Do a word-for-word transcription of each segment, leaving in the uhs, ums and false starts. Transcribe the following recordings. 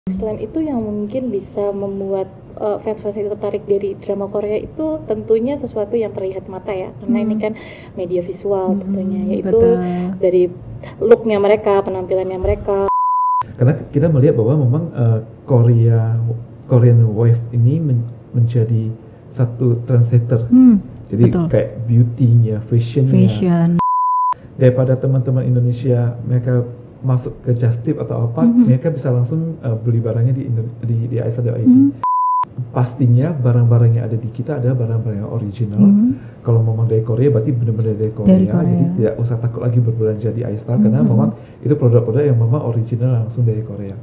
Selain itu yang mungkin bisa membuat uh, fans-fans itu tertarik dari drama Korea itu tentunya sesuatu yang terlihat mata ya, karena Hmm. ini kan media visual Hmm, tentunya, yaitu betul. dari look-nya mereka, penampilannya mereka. Karena kita melihat bahwa memang uh, Korea Korean Wave ini men- menjadi satu trendsetter. Hmm, Jadi betul. kayak beauty-nya, fashion-nya. Fashion. Daripada teman-teman Indonesia mereka masuk ke Just Tip atau apa, Mhm. mereka bisa langsung uh, beli barangnya di Indo- di, di aisa dot i d. Mhm. Pastinya barang-barang yang ada di kita adalah barang-barang yang original. Mhm. Kalau memang dari Korea berarti benar-benar dari Korea, Dari Korea. jadi tidak usah takut lagi berbelanja di iStyle karena Mhm. memang itu produk-produk yang memang original langsung dari Korea.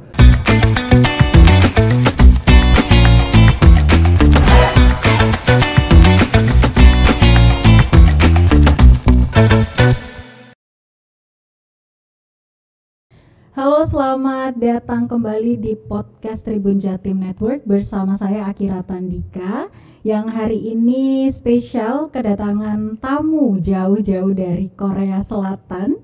Halo, selamat datang kembali di podcast Tribun Jatim Network bersama saya Akira Tandika yang hari ini spesial kedatangan tamu jauh-jauh dari Korea Selatan.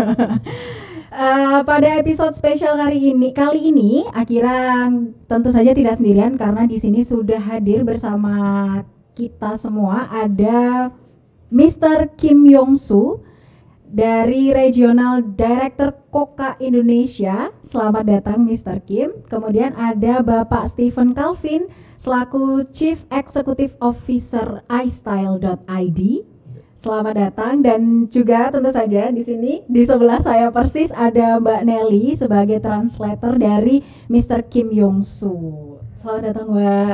Uh, pada episode spesial kali ini, kali ini Akira tentu saja tidak sendirian karena di sini sudah hadir bersama kita semua ada mister Kim Yong-soo dari Regional Director Koka Indonesia. Selamat datang mister Kim. Kemudian ada Bapak Stephen Calvin selaku Chief Executive Officer iStyle dot i d. Selamat datang, dan juga tentu saja di sini di sebelah saya persis ada Mbak Nelly sebagai translator dari mister Kim Yong-soo. Selamat datang, Mbak.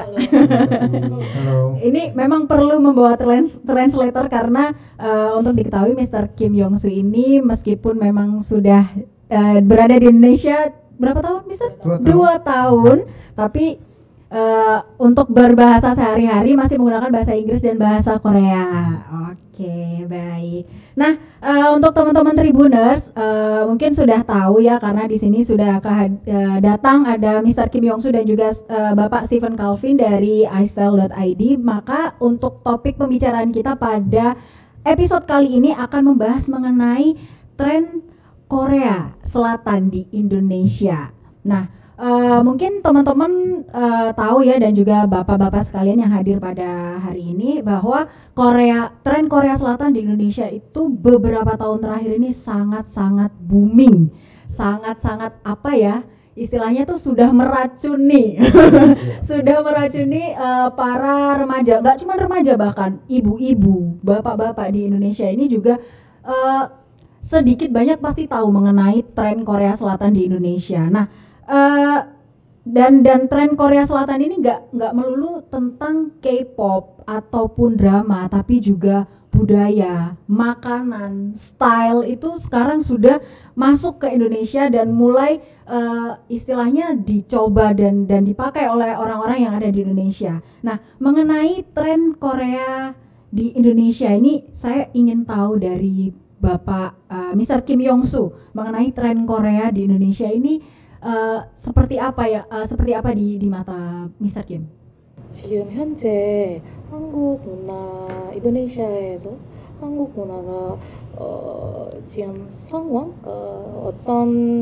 Halo. Ini memang perlu membawa trans- translator karena uh, untuk diketahui mister Kim Yong-soo ini meskipun memang sudah uh, berada di Indonesia berapa tahun, mister? Dua tahun. Dua tahun, tapi uh, untuk berbahasa sehari-hari masih menggunakan bahasa Inggris dan bahasa Korea. Oke, baik. Nah, uh, untuk teman-teman Tribuners uh, mungkin sudah tahu ya karena di sini sudah kehad- uh, datang ada mister Kim Yong-soo dan juga uh, Bapak Stephen Calvin dari iStyle dot i d. Maka untuk topik pembicaraan kita pada episode kali ini akan membahas mengenai tren Korea Selatan di Indonesia. Nah, Uh, mungkin teman-teman uh, tahu ya dan juga bapak-bapak sekalian yang hadir pada hari ini bahwa Korea tren Korea Selatan di Indonesia itu beberapa tahun terakhir ini sangat-sangat booming, sangat-sangat apa ya istilahnya tuh sudah meracuni, sudah meracuni uh, para remaja, nggak cuma remaja bahkan ibu-ibu, bapak-bapak di Indonesia ini juga uh, sedikit banyak pasti tahu mengenai tren Korea Selatan di Indonesia. Nah. Uh, dan dan tren Korea Selatan ini nggak nggak melulu tentang K-pop ataupun drama, tapi juga budaya, makanan, style itu sekarang sudah masuk ke Indonesia dan mulai uh, istilahnya dicoba dan dan dipakai oleh orang-orang yang ada di Indonesia. Nah, mengenai tren Korea di Indonesia ini saya ingin tahu dari Bapak uh, mister Kim Yong-soo mengenai tren Korea di Indonesia ini. Uh, seperti apa ya? Uh, seperti apa di di mata mister Kim? 지금 현재 한국 문화, 인도네시아에서 한국 문화가 어, 지금 상황, 어, 어떤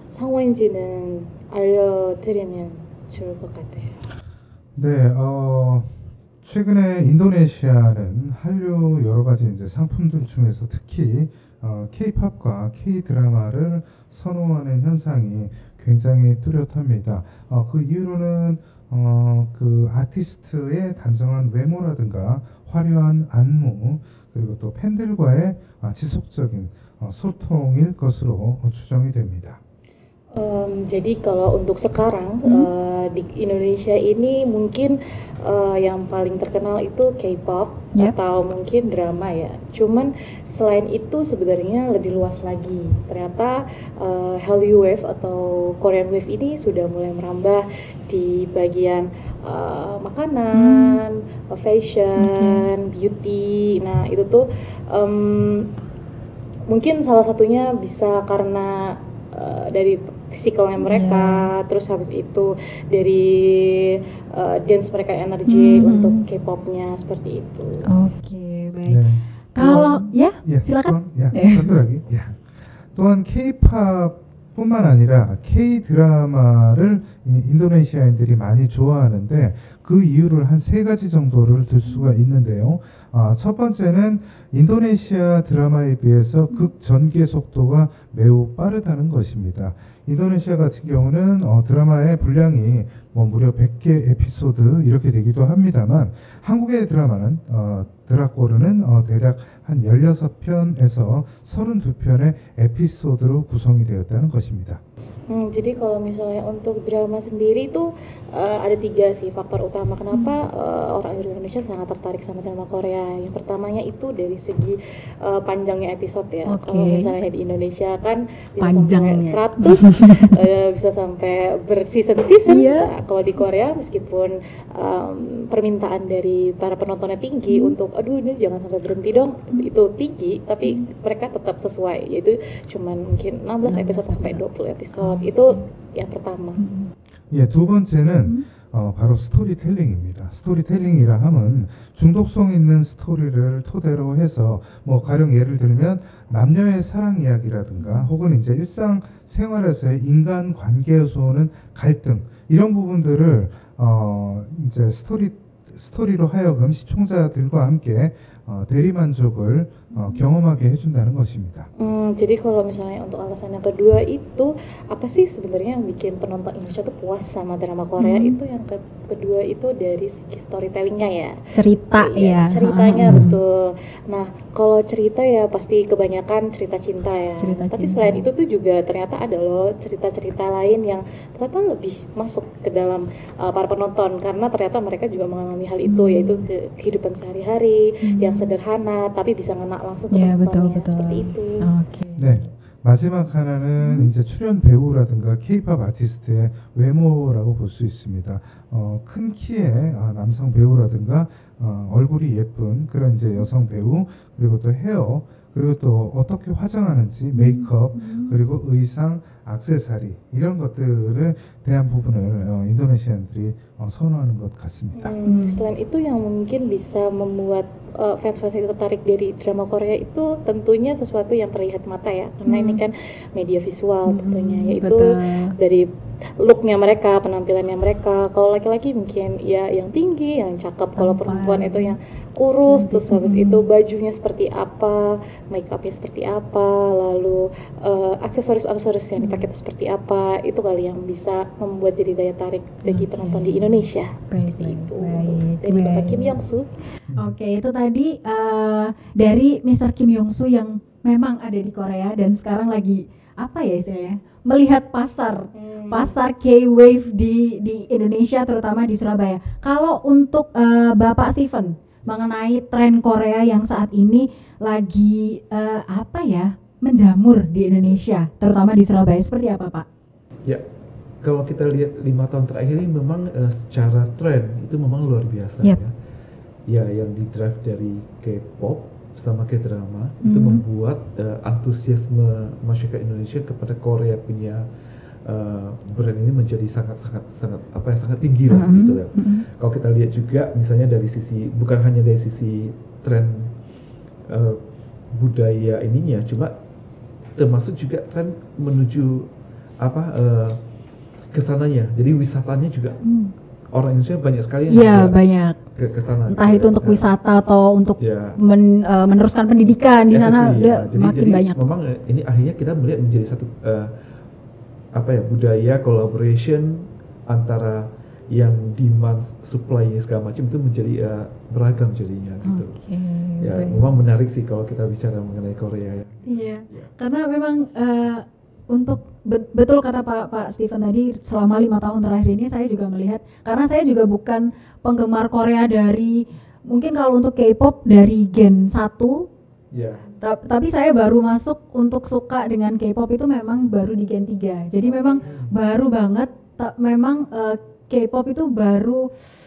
상황인지는 알려드리면 좋을 것 같아요. 네, 어, 최근에 인도네시아는 한류 여러 가지 이제 상품들 중에서 특히 어, K-팝과 K-드라마를 선호하는 현상이 굉장히 뚜렷합니다. 어, 그 이유로는 어, 그 아티스트의 단정한 외모라든가 화려한 안무 그리고 또 팬들과의 아, 지속적인 어, 소통일 것으로 어, 추정이 됩니다. Um, jadi kalau untuk sekarang Hmm. uh, di Indonesia ini mungkin uh, yang paling terkenal itu K-pop Yep. atau mungkin drama ya. Cuman selain itu sebenarnya lebih luas lagi. Ternyata uh, Hallyu Wave atau Korean Wave ini sudah mulai merambah di bagian uh, makanan, uh, fashion, beauty. Nah itu tuh um, mungkin salah satunya bisa karena uh, dari fisikalnya mereka, yeah. Terus habis itu dari uh, dance mereka energi Hmm. untuk K-popnya seperti itu. Oke, baik. 네. Kalau ya, 예, silakan. 또한, 야, 네. 서투르기. 야. 또한 K-팝 뿐만 아니라 K 드라마를 인도네시아인들이 많이 좋아하는데 그 이유를 한 세 가지 정도를 들 수가 있는데요. 아, 첫 번째는 인도네시아 드라마에 비해서 극 전개 속도가 매우 빠르다는 것입니다. 인도네시아 같은 경우는 어, 드라마의 분량이 뭐 무려 백 개 에피소드 이렇게 되기도 합니다만 한국의 드라마는 어, 드라꼬르는 어, 대략 한 열여섯 편에서 서른두 편의 에피소드로 구성이 되었다는 것입니다. Hmm, jadi kalau misalnya untuk drama sendiri itu uh, ada tiga sih faktor utama kenapa uh, orang Indonesia sangat tertarik sama drama Korea. Yang pertamanya itu dari segi uh, panjangnya episode ya. Oke. Kalau misalnya di Indonesia kan bisa Panjangnya. sampai seratus, uh, bisa sampai berseason-season. Iya. Nah, kalau di Korea meskipun um, permintaan dari para penontonnya tinggi Hmm. untuk aduh ini jangan sampai berhenti dong, itu tinggi tapi mereka tetap sesuai yaitu cuman mungkin enam belas enam belas episode sampai episode. dua puluh episode. Oh. Itu yang pertama. 예, 두 번째는 음. 어, 바로 스토리텔링입니다. 스토리텔링이라 함은 중독성 있는 스토리를 토대로 해서 뭐 가령 예를 들면 남녀의 사랑 이야기라든가 혹은 이제 일상 생활에서의 인간 관계에서 오는 갈등 이런 부분들을 어, 이제 스토리 스토리로 하여금 시청자들과 함께 어, 대리만족을 어, 경험하게 해준다는 것입니다. Hmm, jadi kalau misalnya untuk alasan yang kedua itu apa sih sebenarnya yang bikin penonton Indonesia tuh puas sama drama Korea Hmm. itu yang ke- kedua itu dari segi storytellingnya ya. Cerita Iya, ya. ceritanya Heeh. betul. Nah, kalau cerita ya pasti kebanyakan cerita cinta ya. Cerita Tapi cinta. selain itu tuh juga ternyata ada loh cerita-cerita lain yang ternyata lebih masuk ke dalam uh, para penonton karena ternyata mereka juga mengalami hal itu Hmm. yaitu ke- kehidupan sehari-hari Hmm. yang sederhana tapi bisa ngena langsung ke Ya, betul penontonnya betul. seperti itu. Oke. 네. 마지막 하나는 이제 출연 배우라든가 케이팝 아티스트의 외모라고 볼 수 있습니다. 어, 큰 키의 아, 남성 배우라든가 어, 얼굴이 예쁜 그런 이제 여성 배우 그리고 또 헤어 그리고 또 어떻게 화장하는지 메이크업 그리고 의상 액세서리 이런 것들을 대한 부분을 어, 인도네시안들이 어, 선호하는 것 같습니다. Hmm, selain itu yang mungkin bisa membuat uh, fans-fans itu tertarik dari drama Korea itu tentunya sesuatu yang terlihat mata ya karena Hmm. ini kan media visual Hmm, tentunya yaitu betul. dari looknya mereka, penampilannya mereka. Kalau laki-laki mungkin ya yang tinggi, yang cakep. Kalau Tampan. perempuan itu yang kurus, Cantik. terus habis Hmm. itu bajunya seperti apa, make upnya seperti apa, lalu uh, aksesoris-aksesoris yang dipakai itu seperti apa. Itu kali yang bisa membuat jadi daya tarik bagi Oke. penonton di Indonesia. Baik, Seperti baik, itu. baik, Dari Bapak baik. Kim Yong Soo. Oke, itu tadi eh, dari mister Kim Yong Soo yang memang ada di Korea dan sekarang lagi apa ya istilahnya melihat pasar Hmm. pasar K-wave di di Indonesia terutama di Surabaya. Kalau untuk eh, Bapak Steven mengenai tren Korea yang saat ini lagi eh, apa ya menjamur di Indonesia terutama di Surabaya seperti apa Pak? Ya, kalau kita lihat lima tahun terakhir ini memang eh, secara tren itu memang luar biasa Yep. ya. Ya, yang di drive dari K-pop sama K-drama itu Mhm. membuat eh, antusiasme masyarakat Indonesia kepada Korea punya eh, brand ini menjadi sangat sangat sangat apa ya sangat tinggi lah Mhm, gitu ya. mhm. Kalau kita lihat juga misalnya dari sisi bukan hanya dari sisi tren eh, budaya ininya, cuma termasuk juga tren menuju apa eh, kesananya. Jadi wisatanya juga Hmm. orang Indonesia banyak sekali yang Iya juga banyak. ke kesana. Entah itu untuk wisata atau untuk Ya. men- eh, meneruskan pendidikan di sana Exactly, udah ya. Jadi, makin jadi banyak. memang eh, ini akhirnya kita melihat menjadi satu eh, apa ya budaya collaboration antara yang demand supply segala macam itu menjadi eh, beragam jadinya gitu. Oke. Ya, baik. memang menarik sih kalau kita bicara mengenai Korea ya. Iya. Ya. Karena memang eh, untuk be- betul kata Pak Pak Steven tadi selama lima tahun terakhir ini saya juga melihat karena saya juga bukan penggemar Korea dari mungkin kalau untuk K-pop dari gen satu Ya. ta- tapi saya baru masuk untuk suka dengan K-pop itu memang baru di gen tiga. Jadi memang baru banget ta- memang eh, K-pop itu baru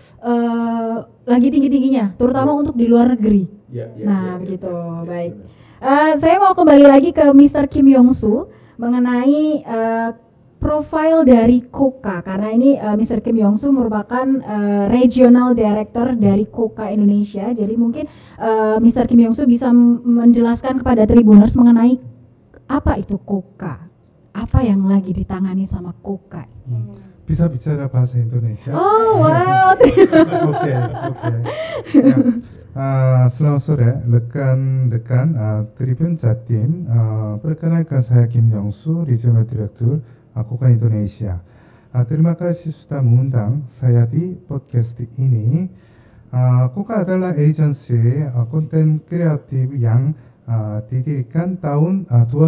eh, lagi tinggi-tingginya terutama Yes. untuk di luar negeri. Ya, ya, Nah, ya, begitu. ya, ya, Baik. benar. Eh, saya mau kembali lagi ke mister Kim Yong Soo mengenai eh, profil dari Koka karena ini eh, mister Kim Yong Soo merupakan eh, regional director dari Koka Indonesia. Jadi mungkin eh, mister Kim Yong Soo bisa m- menjelaskan kepada Tribuners mengenai apa itu Koka. apa yang lagi ditangani sama Koka? Hmm. Bisa bicara bahasa Indonesia? Oh wow. Oke, oke. Ya. Uh, selamat sore, rekan-rekan uh, Tribun Jatim. Uh, perkenalkan saya Kim Young-su, Regional Director uh, Koka Indonesia. Uh, terima kasih sudah mengundang saya di podcast ini. Uh, Koka adalah agensi uh, konten kreatif yang uh, didirikan tahun uh, dua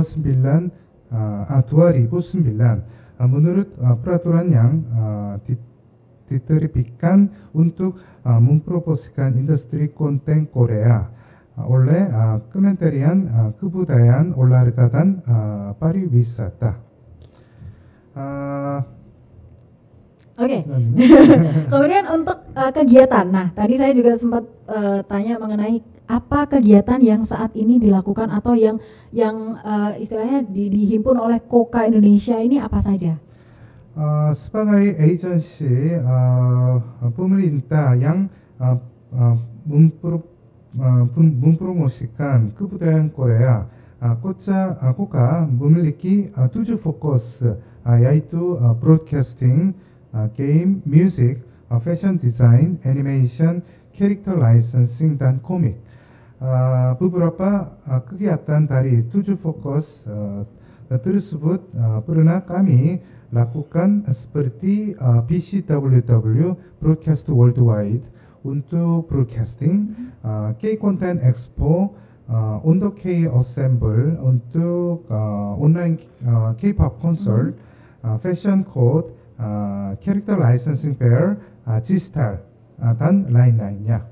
ribu sembilan. Uh, menurut uh, peraturan yang uh, di diterbitkan untuk uh, mempromosikan industri konten Korea uh, oleh uh, Kementerian uh, Kebudayaan Olahraga dan uh, Pariwisata. Uh, Oke. Okay. Kemudian untuk uh, kegiatan, nah tadi saya juga sempat uh, tanya mengenai apa kegiatan yang saat ini dilakukan atau yang yang uh, istilahnya di, dihimpun oleh Koka Indonesia ini apa saja? Uh, sebagai agensi uh, pemerintah yang uh, uh, mempro, uh, mempromosikan kebudayaan Korea, uh, Koca, uh, Koka memiliki uh, tujuh fokus, uh, yaitu uh, broadcasting, uh, game, music, uh, fashion design, animation, character licensing, dan komik. Uh, beberapa uh, kegiatan dari tujuh fokus uh, tersebut uh, pernah kami lakukan seperti uh, B C W W Broadcast Worldwide untuk broadcasting, uh, K-Content Expo uh, untuk K-Assemble untuk uh, online uh, K-pop concert, uh, Fashion Code, uh, Character Licensing Fair, uh, G-Star, uh, dan lain-lainnya.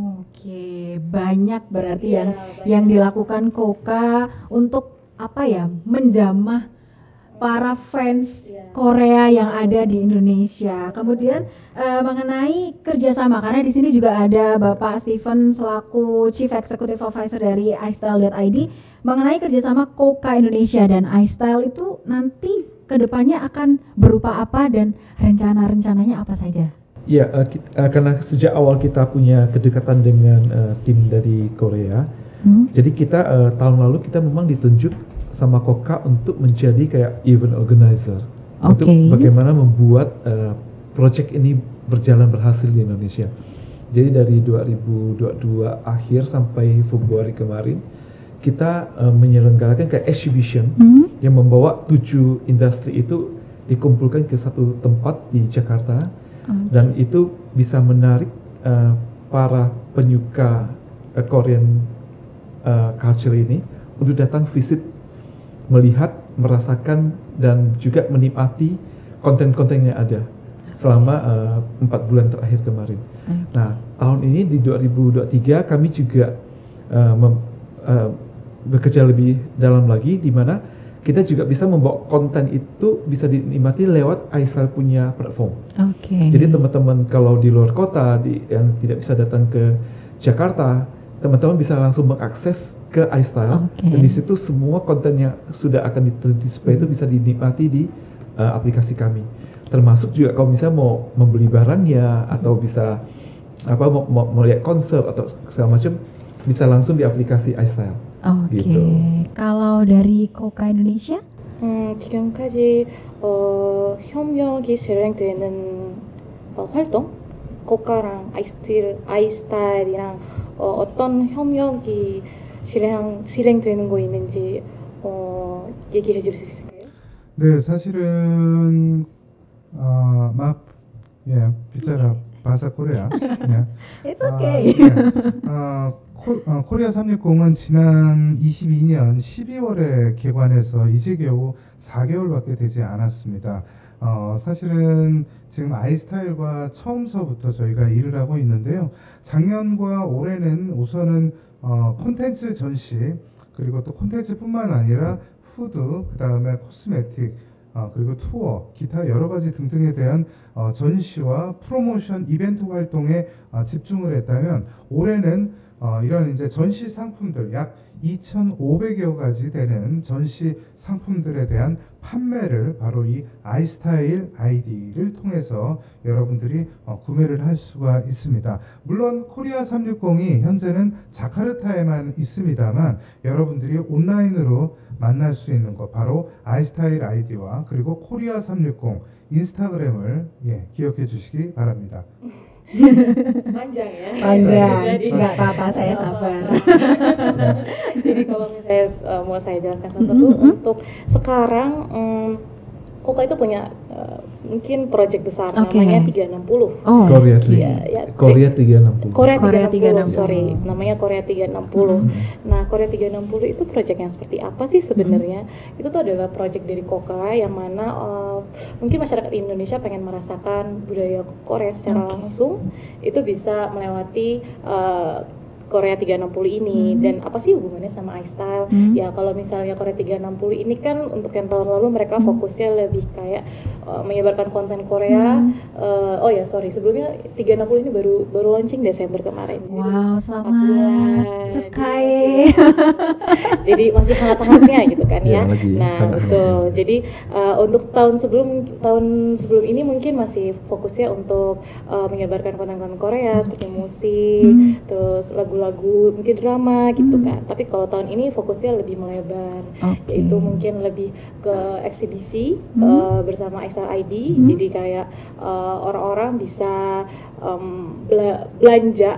Oke, banyak berarti Ya, yang banyak. yang dilakukan Koka untuk apa ya, menjamah para fans Ya. Korea yang ada di Indonesia. Kemudian uh, mengenai kerjasama, karena di sini juga ada Bapak Steven selaku Chief Executive Officer dari iStyle dot I D. Mengenai kerjasama Koka Indonesia dan iStyle itu nanti kedepannya akan berupa apa dan rencana-rencananya apa saja? Ya, uh, kita, uh, karena sejak awal kita punya kedekatan dengan uh, tim dari Korea, hmm. jadi kita uh, tahun lalu kita memang ditunjuk sama Koka untuk menjadi kayak event organizer, okay. untuk bagaimana membuat uh, project ini berjalan berhasil di Indonesia. Jadi dari dua ribu dua puluh dua akhir sampai Februari kemarin kita uh, menyelenggarakan kayak exhibition hmm. yang membawa tujuh industri itu dikumpulkan ke satu tempat di Jakarta. Dan itu bisa menarik uh, para penyuka uh, Korean uh, culture ini untuk datang visit, melihat, merasakan, dan juga menikmati konten-konten yang ada selama uh, empat bulan terakhir kemarin. Okay. Nah, tahun ini di dua ribu dua puluh tiga kami juga uh, mem- uh, bekerja lebih dalam lagi, di mana kita juga bisa membawa konten itu bisa dinikmati lewat iStyle punya platform. Oke. Okay. Jadi teman-teman kalau di luar kota di, yang tidak bisa datang ke Jakarta, teman-teman bisa langsung mengakses ke iStyle, okay. dan di situ semua konten yang sudah akan di-display itu bisa dinikmati di uh, aplikasi kami. Termasuk juga kalau misalnya mau membeli barangnya atau bisa apa mau, mau melihat konser atau segala macam, bisa langsung di aplikasi iStyle. Oke, okay. Gitu. Kalau dari Koka Indonesia? 음, 지금까지 어, 협력이 진행되는 어, 활동, 고가랑 아이스틸, 아이스타일이랑 어, 어떤 협력이 진행, 진행되는 거 있는지 어, 얘기해 줄 수 있을까요? 네, 사실은 어, 막 예, 비자라 바사 코리아. 예. It's okay. 아, 예. 어, 코, 어, 코리아 삼백육십은 지난 이십이 년 십이월에 개관해서 이제 겨우 사 개월밖에 되지 않았습니다. 어, 사실은 지금 아이스타일과 처음서부터 저희가 일을 하고 있는데요. 작년과 올해는 우선은 어, 콘텐츠 전시, 그리고 또 콘텐츠뿐만 아니라 푸드, 그 다음에 코스메틱, 어, 그리고 투어, 기타 여러 가지 등등에 대한 어, 전시와 프로모션 이벤트 활동에 어, 집중을 했다면, 올해는 어, 이런 이제 전시 상품들 약 이천오백여 가지 되는 전시 상품들에 대한 판매를 바로 이 아이스타일 아이디를 통해서 여러분들이 어, 구매를 할 수가 있습니다. 물론 코리아 삼백육십이 현재는 자카르타에만 있습니다만 여러분들이 온라인으로 만날 수 있는 것 바로 아이스타일 아이디와 그리고 코리아 삼백육십 인스타그램을 예, 기억해 주시기 바랍니다. Panjang ya. Panjang, Jadi- nggak apa-apa, saya Nggak sabar. apa-apa. Jadi kalau misalnya uh, mau saya jelaskan satu-satu, Mhm. untuk sekarang um, Koka itu punya uh, mungkin project besar Oke. namanya tiga enam nol. Oh, Korea Iya, ya, Korea tiga enam nol. Korea Korea tiga enam nol, tiga enam nol. sorry, namanya Korea tiga enam nol. Nah, Korea tiga enam nol itu project yang seperti apa sih sebenarnya? Itu tuh adalah project dari Koka yang mana uh, mungkin masyarakat Indonesia pengen merasakan budaya Korea secara Oke. langsung, itu bisa melewati uh, Korea tiga enam nol ini. Hmm. Dan apa sih hubungannya sama iStyle? Hmm. Ya kalau misalnya Korea tiga enam nol ini kan untuk yang tahun lalu mereka Hmm. fokusnya lebih kayak uh, menyebarkan konten Korea. Hmm. Uh, oh ya sorry, sebelumnya tiga enam nol ini baru baru launching Desember kemarin. Jadi- wow, Empat selamat bulan. Cukai. Jadi masih hangat-hangatnya gitu kan ya. Ya, lagi Nah hangat-hangatnya. betul. Jadi uh, untuk tahun sebelum tahun sebelum ini mungkin masih fokusnya untuk uh, menyebarkan konten-konten Korea seperti musik, Hmm. terus lagu-lagu, mungkin drama gitu Hmm. kan. Tapi kalau tahun ini fokusnya lebih melebar, Oke. yaitu mungkin lebih ke eksibisi Hmm. uh, bersama iStyle I D. Hmm. Jadi kayak uh, orang-orang bisa um, bela- belanja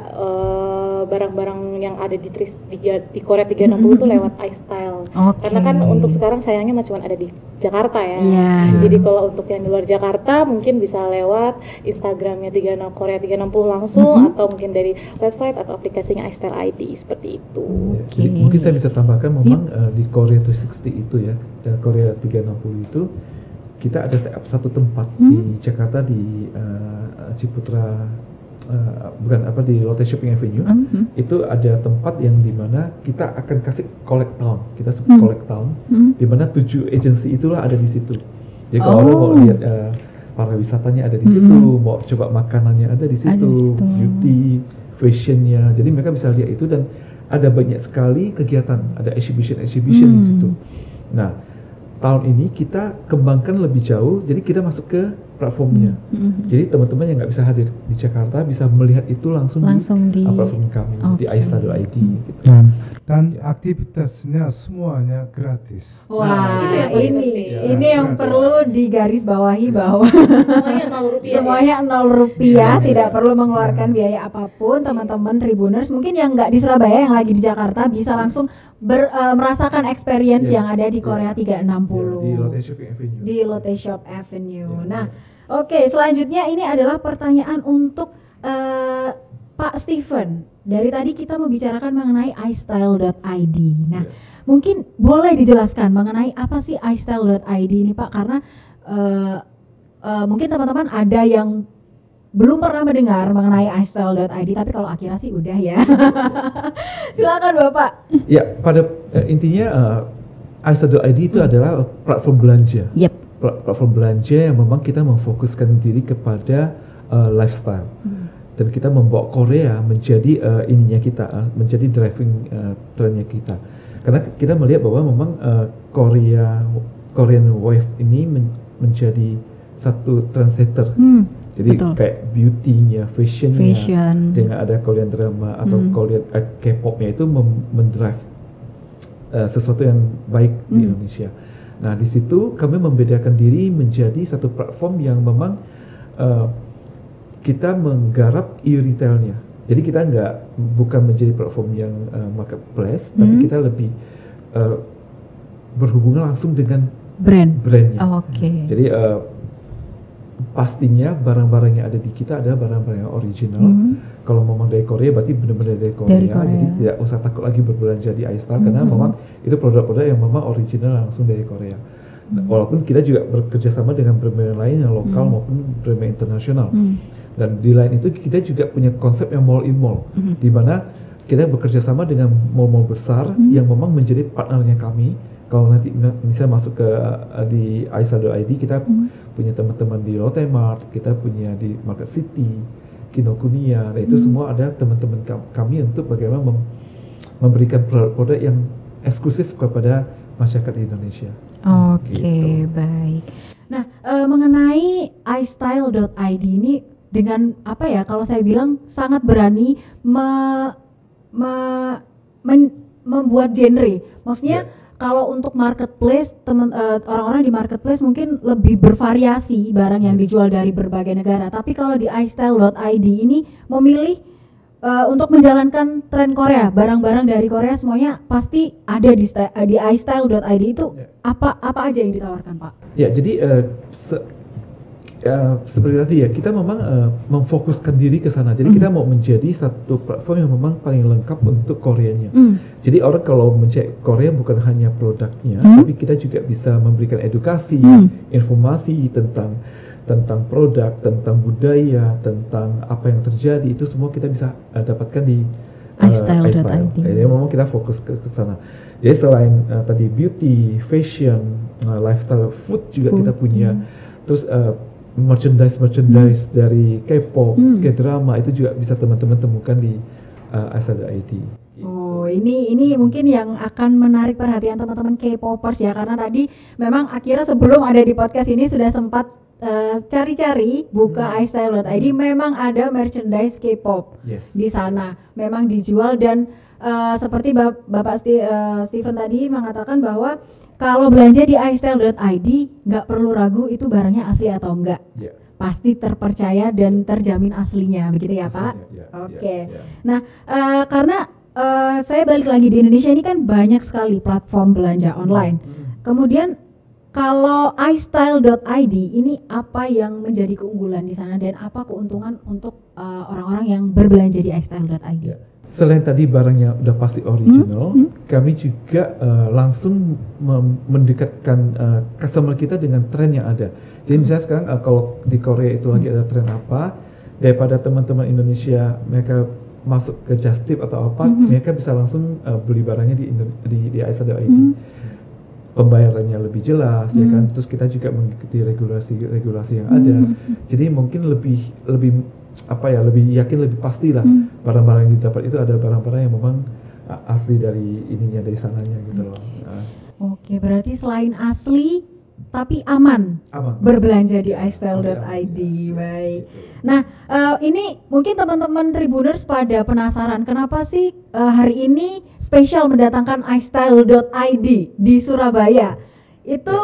uh, barang-barang yang ada di, tris, di, di Korea tiga enam nol itu Hmm. lewat iStyle. Oke. Karena kan untuk sekarang sayangnya masih cuma ada di Jakarta ya. Iya. Jadi kalau untuk yang di luar Jakarta mungkin bisa lewat Instagramnya tiga enam Korea tiga enam nol langsung, Mhm. atau mungkin dari website atau aplikasinya iStyle I D seperti itu. Ya, Oke. jadi mungkin saya bisa tambahkan memang eh, di Korea tiga enam nol itu ya, eh, Korea tiga enam nol itu kita ada set- satu tempat Hmm. di Jakarta di eh, Ciputra, eh, bukan apa di Lotte Shopping Avenue. Mhm. Itu ada tempat yang dimana kita akan kasih collect town, kita sebut Hmm. collect town, Hmm. dimana tujuh agensi itulah ada di situ. Jadi kalau Oh. lo mau lihat eh, para wisatanya ada di Hmm. situ, mau coba makanannya ada di Ada di situ, situ. beauty, fashionnya, jadi mereka bisa lihat itu dan ada banyak sekali kegiatan, ada exhibition-exhibition di Hmm. situ. Nah, tahun ini kita kembangkan lebih jauh, jadi kita masuk ke platformnya. Mhm. Jadi teman-teman yang nggak bisa hadir di Jakarta bisa melihat itu langsung, Langsung di- di uh, platform kami di Oke. aista dot I D gitu. Dan, dan Ya. aktivitasnya semuanya gratis. Wah, Nah, itu yang paling ini penting. Ya. ini yang Gratis. perlu digarisbawahi bahwa Semuanya nol rupiah. semuanya nol rupiah, Ya. tidak perlu mengeluarkan biaya apapun. Teman-teman Tribuners mungkin yang nggak di Surabaya, yang lagi di Jakarta bisa langsung ber- eh, merasakan experience Yes. yang ada di Ya. Korea tiga enam nol. Ya, di Lotte Shopping Avenue. Di Lotte Shop Avenue. Ya, Nah, ya. oke, selanjutnya ini adalah pertanyaan untuk eh, Pak Steven. Dari tadi kita membicarakan mengenai iStyle dot I D. Nah, Ya. mungkin boleh dijelaskan mengenai apa sih iStyle dot I D ini Pak? Karena eh, eh, mungkin teman-teman ada yang belum pernah mendengar mengenai iStyle dot I D, tapi kalau Akira sih udah ya. Silakan Bapak. Ya, pada eh, intinya uh, aista dot I D itu adalah platform belanja. Yep. Pla- platform belanja yang memang kita memfokuskan diri kepada uh, lifestyle. Dan kita membawa Korea menjadi uh, ininya kita, uh, menjadi driving uh, trennya kita. Karena kita melihat bahwa memang uh, Korea Korean Wave ini men- menjadi satu trendsetter. Hmm, Jadi betul. kayak beauty-nya, fashion-nya, Fashion. dengan ada Korean drama atau Hmm. Korean uh, K-popnya itu mem- mendrive uh, sesuatu yang baik di Hmm. Indonesia. Nah, di situ kami membedakan diri menjadi satu platform yang memang uh, kita menggarap e-retailnya. Jadi kita nggak bukan menjadi platform yang uh, marketplace, tapi Hmm. kita lebih uh, berhubungan langsung dengan Brand. brandnya. Oh, Oke. Jadi uh, pastinya barang-barang yang ada di kita adalah barang-barang yang original. Mhm. Kalau memang dari Korea berarti benar-benar dari Korea. Dari Korea. Jadi tidak usah takut lagi berbelanja di iStyle karena Mhm. memang itu produk-produk yang memang original langsung dari Korea. Nah, walaupun kita juga bekerja sama dengan brand-brand lain yang lokal Mhm. maupun brand internasional. Hmm. Dan di lain itu kita juga punya konsep yang mall in mall, Mhm. di mana kita bekerja sama dengan mall-mall besar Mhm. yang memang menjadi partnernya kami. Kalau nanti na- misalnya masuk ke uh, di aista dot I D, kita Mhm. punya teman-teman di Lotte Mart, kita punya di Market City, Kinokuniya, nah itu Hmm. semua ada teman-teman kam- kami untuk bagaimana mem- memberikan produk-produk yang eksklusif kepada masyarakat di Indonesia. Oke, Gitu. baik. Nah, eh, mengenai istyle dot i d ini dengan apa ya? Kalau saya bilang sangat berani me- me- men- membuat genre. Maksudnya Ya. kalau untuk marketplace, teman eh, orang-orang di marketplace mungkin lebih bervariasi barang yang Yes. dijual dari berbagai negara. Tapi kalau di istyle dot i d ini memilih eh, untuk menjalankan tren Korea, barang-barang dari Korea semuanya pasti ada di sta- eh, di istyle dot i d itu. Ya. Apa apa aja yang ditawarkan, Pak? Ya, jadi eh, se- eh, seperti tadi ya, kita memang eh, memfokuskan diri ke sana. Jadi Hmm. kita mau menjadi satu platform yang memang paling lengkap untuk Koreanya. Hmm. Jadi orang kalau mencek Korea bukan hanya produknya, Hmm. tapi kita juga bisa memberikan edukasi, Hmm. informasi tentang tentang produk, tentang budaya, tentang apa yang terjadi, itu semua kita bisa uh, dapatkan di uh, istyle dot i d. Jadi memang kita fokus ke, ke sana. Jadi selain uh, tadi beauty, fashion, uh, lifestyle, food juga Food, kita punya. hmm. Terus uh, merchandise merchandise dari K-pop, Hmm. K-drama itu juga bisa teman-teman temukan di uh, istyle dot i d. Oh, ini ini mungkin yang akan menarik perhatian teman-teman K-popers ya, karena tadi memang akhirnya sebelum ada di podcast ini sudah sempat eh, cari-cari buka istyle dot i d, memang ada merchandise K-pop Yes. di sana, memang dijual dan eh, seperti Bap- Bapak Sti- eh, Steven tadi mengatakan bahwa kalau belanja di istyle dot i d nggak perlu ragu itu barangnya asli atau enggak, Ya. pasti terpercaya dan terjamin aslinya, begitu ya Pak? Ya, ya, Oke. ya, ya. Nah, eh, karena eh, saya balik lagi di Indonesia ini kan banyak sekali platform belanja online. Hmm. Kemudian kalau istyle dot i d ini apa yang menjadi keunggulan di sana dan apa keuntungan untuk eh, orang-orang yang berbelanja di istyle dot i d? Ya. Selain tadi barangnya udah pasti original, Hmm, kami juga eh, langsung mem- mendekatkan eh, customer kita dengan tren yang ada. Jadi misalnya sekarang eh, kalau di Korea itu lagi ada tren apa, daripada teman-teman Indonesia mereka masuk ke Just Tip atau apa, Mhm. mereka bisa langsung eh, beli barangnya di Indo- di, di istyle dot i d. Hmm. Pembayarannya lebih jelas, ya kan. Hmm. Terus kita juga mengikuti regulasi-regulasi yang ada. Hmm. Jadi mungkin lebih lebih apa ya, lebih yakin, lebih pasti lah Hmm. barang-barang yang didapat itu ada barang-barang yang memang uh, asli dari ininya, dari sananya gitu loh. Uh, Oke, berarti selain asli tapi aman aman. berbelanja di istyle dot i d. Asli aman, ya. Baik. Gitu. Nah, eh, ini mungkin teman-teman Tribuners pada penasaran kenapa sih eh, hari ini spesial mendatangkan istyle dot i d di Surabaya? Itu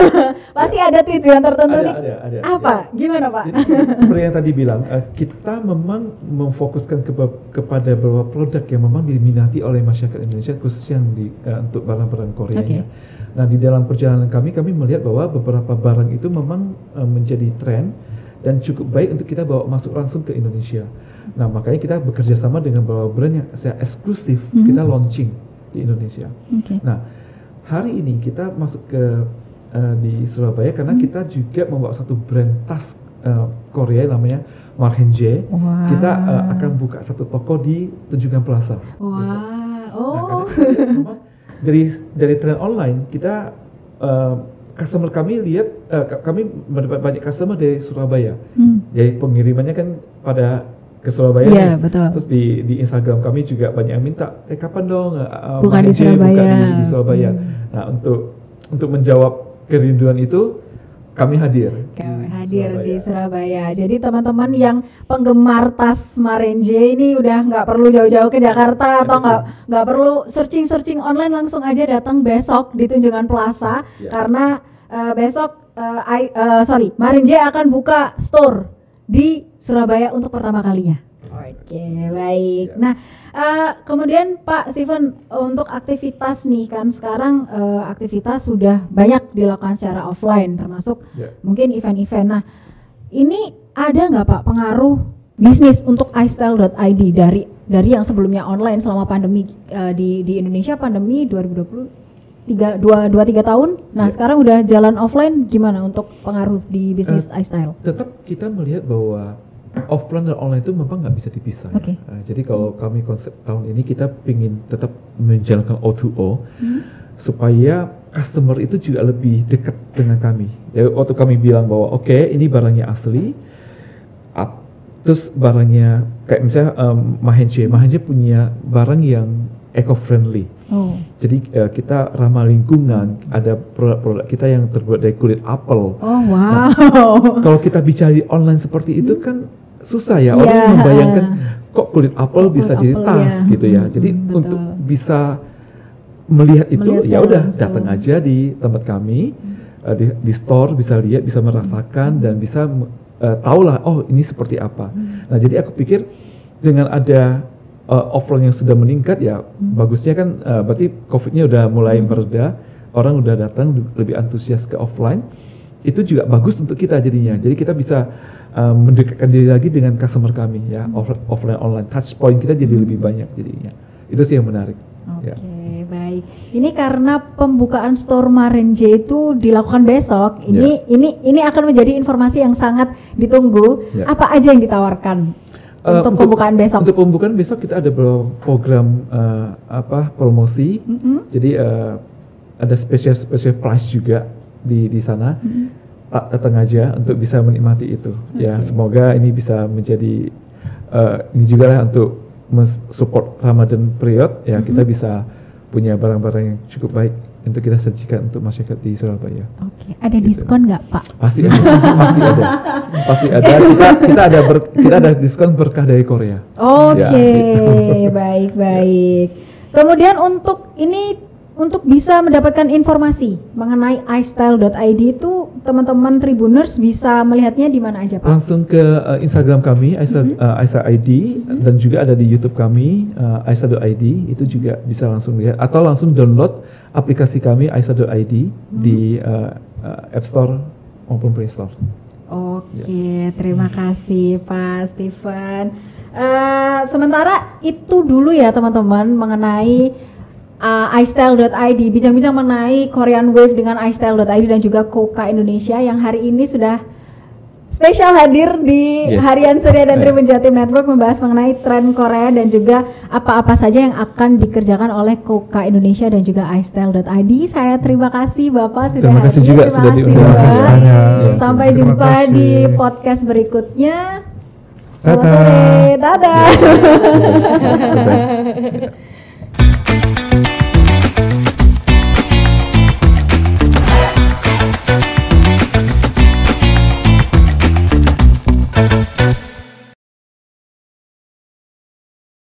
pasti ada tujuan tertentu Ada, nih. ada, ada, Apa? ya. Gimana, Pak? Jadi seperti yang tadi bilang, uh, kita memang memfokuskan keba- kepada beberapa produk yang memang diminati oleh masyarakat Indonesia, khususnya yang di, uh, untuk barang-barang Koreanya. Oke. Nah, di dalam perjalanan kami, kami melihat bahwa beberapa barang itu memang uh, menjadi tren dan cukup baik untuk kita bawa masuk langsung ke Indonesia. Nah, makanya kita bekerja sama dengan beberapa brand yang secara eksklusif Mhm. kita launching di Indonesia. Oke. Nah, hari ini kita masuk ke uh, di Surabaya karena Hmm. kita juga membawa satu brand tas uh, Korea namanya Mark and J. Wah. Kita uh, akan buka satu toko di Tunjungan Plaza. Wah. Nah, Oh. karena kita lihat memang dari dari tren online kita uh, customer kami lihat uh, k- kami mendapat banyak customer dari Surabaya. Hmm. Jadi pengirimannya kan pada ke Surabaya. Iya, nih. betul. Terus di di Instagram kami juga banyak yang minta, eh kapan dong uh, Buka di Mark and J buka Surabaya. di, di Surabaya. Hmm. Nah, untuk untuk menjawab kerinduan itu kami hadir. Kami di hadir di Surabaya. Surabaya. Jadi teman-teman yang penggemar tas Marenje ini udah nggak perlu jauh-jauh ke Jakarta atau nggak nggak perlu searching-searching online, langsung aja datang besok di Tunjungan Plaza Ya. karena eh, besok eh, I- eh, sorry Marenje akan buka store di Surabaya untuk pertama kalinya. Oke, baik. Ya. Nah, eh, kemudian Pak Steven, untuk aktivitas nih kan sekarang eh, aktivitas sudah banyak dilakukan secara offline, termasuk Ya. mungkin event-event. Nah, ini ada nggak Pak pengaruh bisnis untuk istyle dot i d dari dari yang sebelumnya online selama pandemi eh, di di Indonesia pandemi dua ribu dua puluh tiga dua dua tiga tahun. Nah, Ya. sekarang udah jalan offline, gimana untuk pengaruh di bisnis istyle? Tetap kita melihat bahwa offline dan online itu memang nggak bisa dipisah. Oke. Ya. Uh, jadi kalau kami konsep tahun ini kita ingin tetap menjalankan O to O Hmm. supaya customer itu juga lebih dekat dengan kami. Ya, waktu kami bilang bahwa oke ini barangnya asli, ap- terus barangnya kayak misalnya um, Mahenje, Mahenje punya barang yang eco-friendly. Oh. Jadi uh, kita ramah lingkungan, ada produk-produk kita yang terbuat dari kulit apel. Oh wow. Nah, kalau kita bicara di online seperti itu kan susah ya, Yeah. orang membayangkan kok kulit apel Kok bisa kulit jadi apel, tas ya. gitu ya. Hmm, Jadi betul. untuk bisa melihat itu Melihat ya secara udah langsung. datang aja di tempat kami, uh, di, di store bisa lihat, bisa merasakan dan bisa uh, tahulah oh ini seperti apa. Nah jadi aku pikir dengan ada uh, offline yang sudah meningkat ya bagusnya kan uh, berarti COVID-nya udah mulai mereda, orang udah datang lebih antusias ke offline, itu juga bagus untuk kita jadinya. Jadi kita bisa uh, mendekatkan diri lagi dengan customer kami ya, off- offline online touch point kita jadi lebih banyak jadinya. Itu sih yang menarik. Oke, Ya. baik. Ini karena pembukaan store Mahenje itu dilakukan besok. Ini ini ini akan menjadi informasi yang sangat ditunggu. Ya. Apa aja yang ditawarkan Uh, untuk, pembukaan besok? Untuk pembukaan besok kita ada beberapa program uh, apa promosi. Mm-mm. Jadi uh, ada special special price juga di di sana. Tak datang aja untuk bisa menikmati itu. Ya semoga ini bisa menjadi uh, ini juga lah untuk mensupport Ramadan period ya kita bisa punya barang-barang yang cukup baik untuk kita sajikan untuk masyarakat di Surabaya. Oke, ada Gitu. diskon nggak Pak? Pasti ada, pasti ada, pasti ada. Kita kita ada ber, kita ada diskon berkah dari Korea. Oke, Ya. baik baik. Kemudian untuk ini untuk bisa mendapatkan informasi mengenai istyle dot i d itu teman-teman Tribuners bisa melihatnya di mana aja Pak? Langsung ke uh, Instagram kami Aisa uh, Aisa I D dan juga ada di YouTube kami uh, aisa dot i d itu juga bisa langsung lihat atau langsung download aplikasi kami aisa dot i d di uh, uh, App Store maupun Play Store. Oke, terima kasih Pak Steven. Eh, sementara itu dulu ya teman-teman mengenai uh, istyle dot i d, bincang-bincang mengenai Korean Wave dengan istyle dot i d dan juga Koka Indonesia yang hari ini sudah spesial hadir di Yes. Harian Surya dan Yeah. Tribun Jatim Network membahas mengenai tren Korea dan juga apa-apa saja yang akan dikerjakan oleh Koka Indonesia dan juga istyle dot i d. Saya terima kasih Bapak sudah Terima kasih hadir. juga Terima sudah kasih, diundang. Mbak. Terima kasih banyak. Ya. Sampai Terima jumpa kasih. di podcast berikutnya. Selamat Dadah. sore. Dadah. Bye-bye.